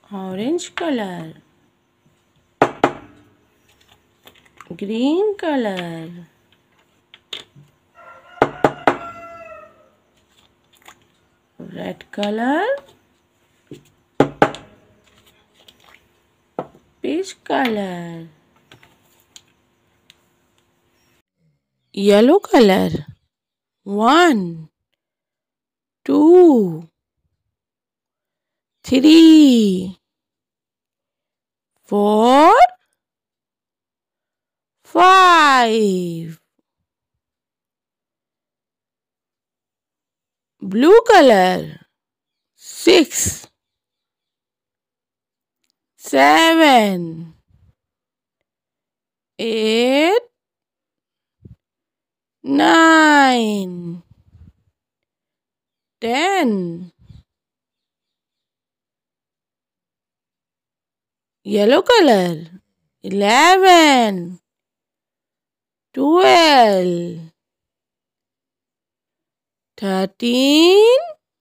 orange color, green color, red color, peach color, yellow color. 1, 2, 3, 4, 5. Blue color. 6, 7, 8, 9, 10. Yellow color. 11, 12, 13,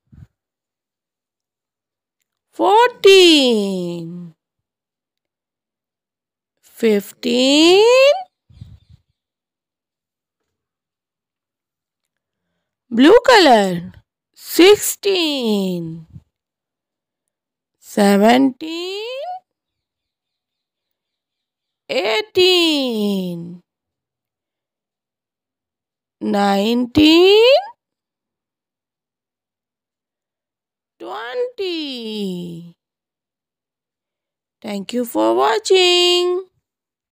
14, 15. Blue color. 16, 17, 18, 19, 20. Thank you for watching.